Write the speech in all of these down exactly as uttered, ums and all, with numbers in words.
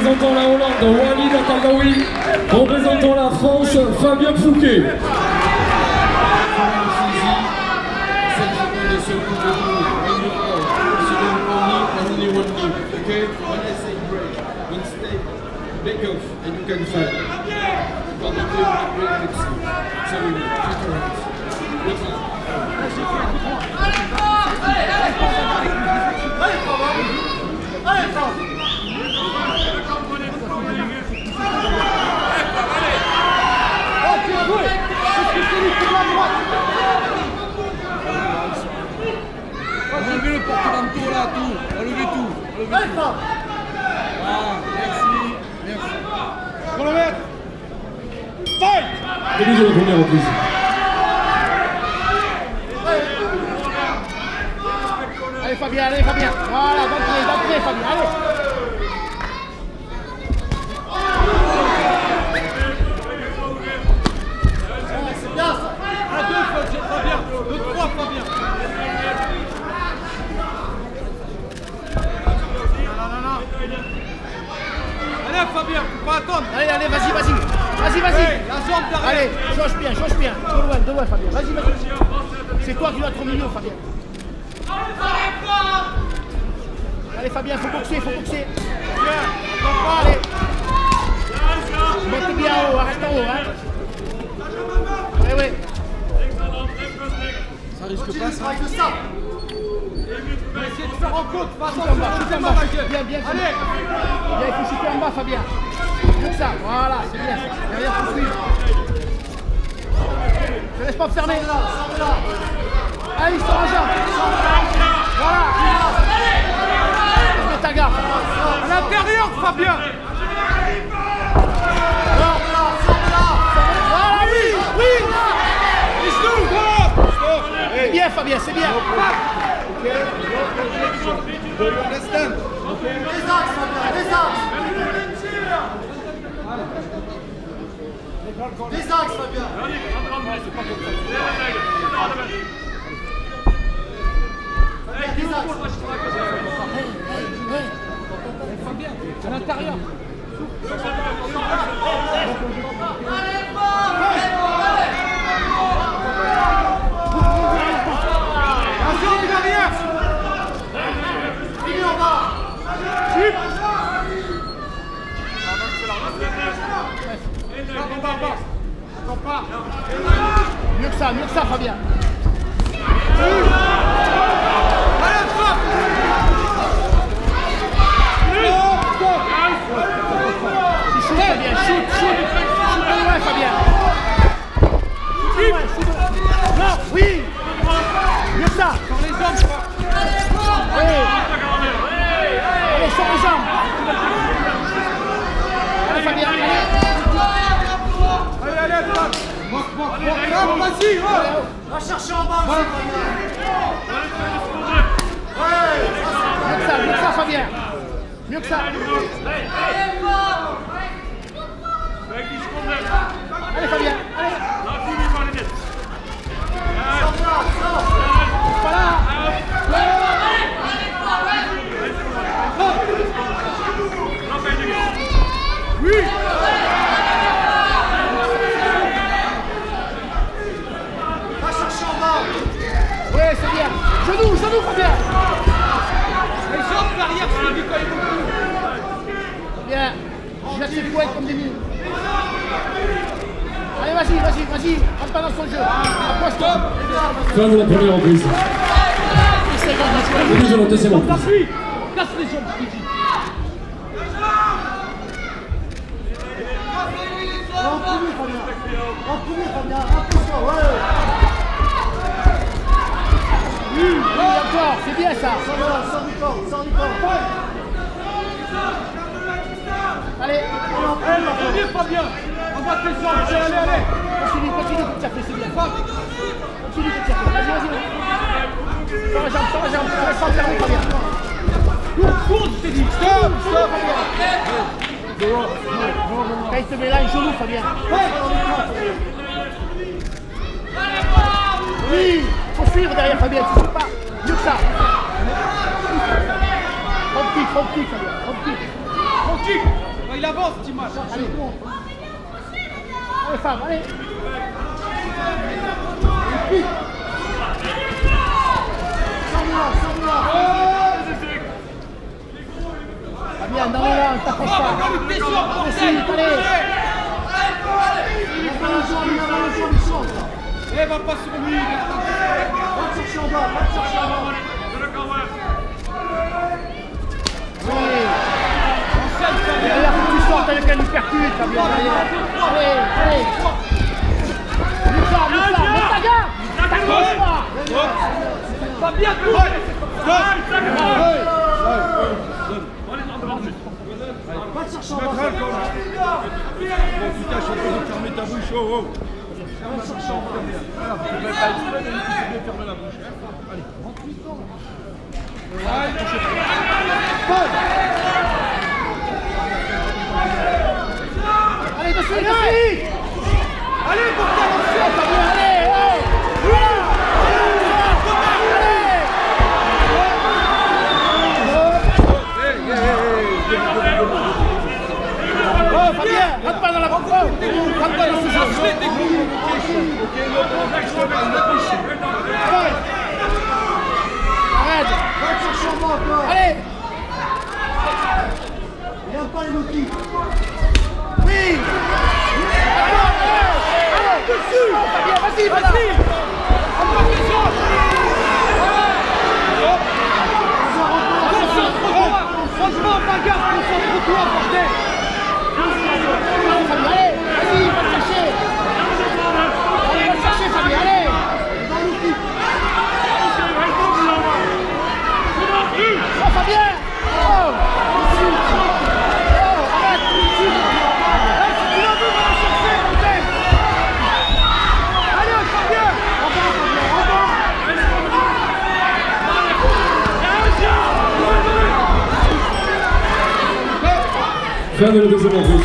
représentant la Hollande, Walid Al-Tagaoui. Représentant la France, Fabien Fouquet. Okay, when I say break, when step, back off, and you can fight. But the break, break, let's see. So we will, take your hands. What's up? Enlevez le porte-manteau là, tout. Enlevez tout. Enlevez tout. Ah, merci. Merci. Chronomètre. Fight! Début de la première reprise. Allez Fabien, allez Fabien. Voilà, d'entrée, d'entrée Fabien, allez. C'est bien ça. À deux, Fabien. Deux, trois, Fabien. Allez Fabien, faut pas attendre. Allez, allez, vas-y, vas-y. Vas-y, vas-y. Hey, la zone derrière. Allez, jauge bien, jauge bien. De loin, de loin Fabien. Vas-y, vas-y. C'est toi qui dois être au milieu Fabien. Allez Fabien, faut boxer, faut boxer. Allez. Monte bien en haut, reste en haut. Hein. Ouais, ouais. Ça risque pas ça. On va essayer de faire en côte. Shoot en bas, shoot en bas. Bien, bien. Allez. Bien, il faut shooter en bas Fabien. Comme ça, voilà, c'est bien. Derrière, faut suivre. Ne laisse pas me fermer. Allez, il sort en jambe. Voilà. Mets ta garde. À l'intérieur, Fabien. Voilà, oui, oui. C'est bien Fabien, c'est bien. Do you understand? Les axes Fabien, les axes. Les axes Fabien. Les axes. Fabien, à l'intérieur. Mieux que ça, mieux que ça, Fabien. Allez, frappe. Shoot, Fabien, shoot, shoot. Shoot de loin, Fabien. Shoot de loin, shoot de loin. Non, oui. Mieux que ça. Sur les jambes. Oui. Allez, sur les jambes. Allez, Fabien, allez. Allez, allez, frappe. Vas-y, va chercher en bas. Mieux que ça, mieux que ça, Fabien. Mieux que ça. Allez, Fabien, allez. Pas là. Oui. Ouais, c'est bien. Genou, genou, Fabien. Les jambes derrière, c'est le décolle beaucoup. Bien. Jette ses poètes comme des mines. Allez, vas-y, vas-y, vas-y. Rentre pas dans son jeu. Approche-toi. Fin de la première reprise. Début de la deuxième reprise. Casse-lui. Casse les jambes, je te dis. Rentre-lui, Fabien. Rentre-lui, Fabien. Rentre-toi, ouais. Oui, oui, encore, c'est bien ça. Sors du corps, sors du corps, sors du corps. Allez, Allez, Fabien. Envoie tes jambes. Allez, allez, allez. continue, continue, comme tu as fait, c'est bien. Continue, comme tu as fait. Vas-y, vas-y, vas-y. Sors la jambe, sors la jambe. Laisse pas fermer, Fabien. Cours, cours, je t'ai dit. Stop, stop, Fabien. Quand il te met là, un genou, Fabien. Oui, faut suivre derrière, Fabien, tu ne sais pas. Mieux que ça. Front kick, front kick, Fabien. Front kick. Front kick. il avance, Timash. Allez, allez, femme, allez. Sors-moi, sors-moi. Fabien, non, non, ne t'approche pas. T'es sûr, bordel. Allez. Eh, va pas sur lui. Va te chercher en bas, va te chercher en bas. Derrière, faut que tu sortes avec un hypercute, Fabien. Allez, allez. Luca, Luca, mets ta garde. T'accroches pas. Fabien, tout. Va te chercher en bas. Bon, putain, je suis en train de fermer ta bouche. Oh, oh. Va te chercher en bas. Voilà, tu ne fais pas exprès, mais tu sais bien fermer la bouche. Allez, rentre-lui dedans. Allez, dessus, dessus. Allez, bordel, on se fait, Fabien, allez, oh. Oh, Fabien, rentre pas dans la bande. Rentre pas dans ce jeu. Arrête. Va te chercher en bas encore. Allez. Il n'aime pas les outils. Oui. Attends, allez. Dessus. Fabien, vas-y, vas-y. Franchement, bagarre, concentre-toi, bordel. Allez, vas-y, va le chercher. Allez, va le chercher, Fabien, allez. Oh, Fabien. Oh. Oh, arrête. Si tu l'as vu, va le chercher, bordel. Allez, Fabien. En bas, Fabien, en bas. Fin de la deuxième reprise.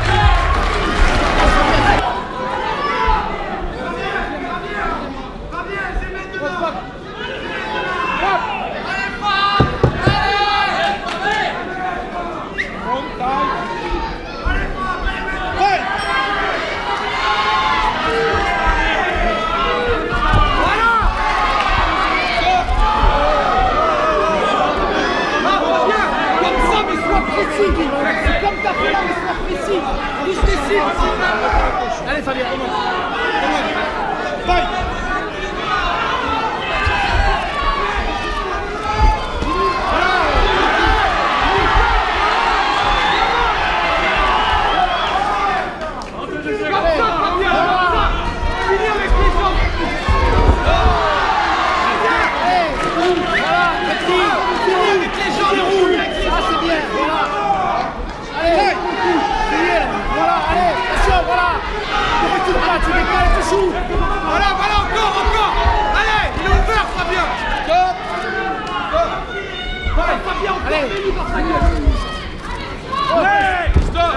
C'est comme t'as fait là, mais sois précis. Touche les cibles. Allez, Fabien, remonte. Fight. Tu décales, tu joues. Voilà, voilà, encore, encore. Allez, il est ouvert, Fabien. Stop. Stop. Allez, Fabien, encore. Allez, mets-lui dans sa gueule. Allez, stop.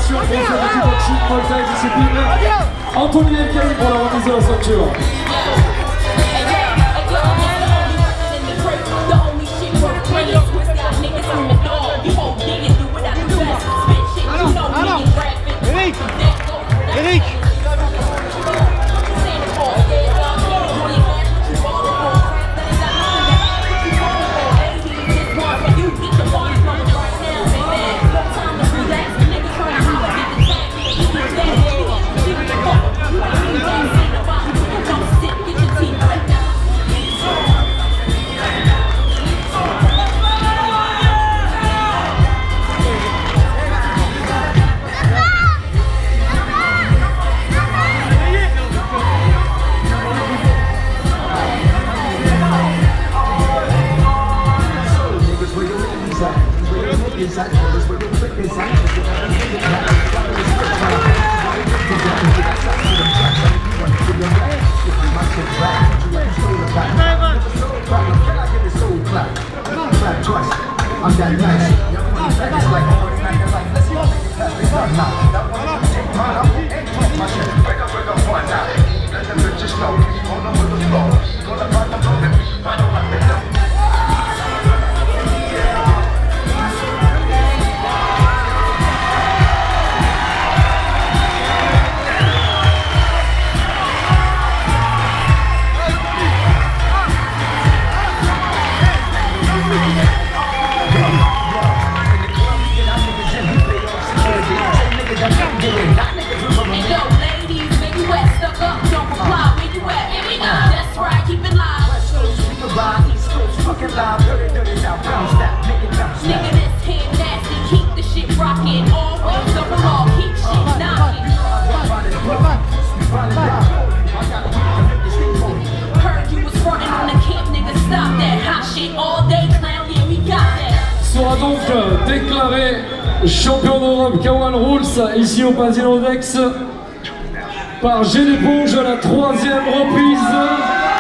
ceinture pour ce kickboxing Muay Thai discipline. Anthony Elkay pour la remise de la ceinture. Eric Eric I'm that nice. It's like let's go. That one take mine, I won't ain't my shit. Break up, break up one now. Let them bitches know. Hold on with the flow. Gonna find them broken. Find them like that. Sera donc déclaré champion d'Europe Kawan Rules ici au Pavillon Dex par G. L'éponge à la troisième reprise.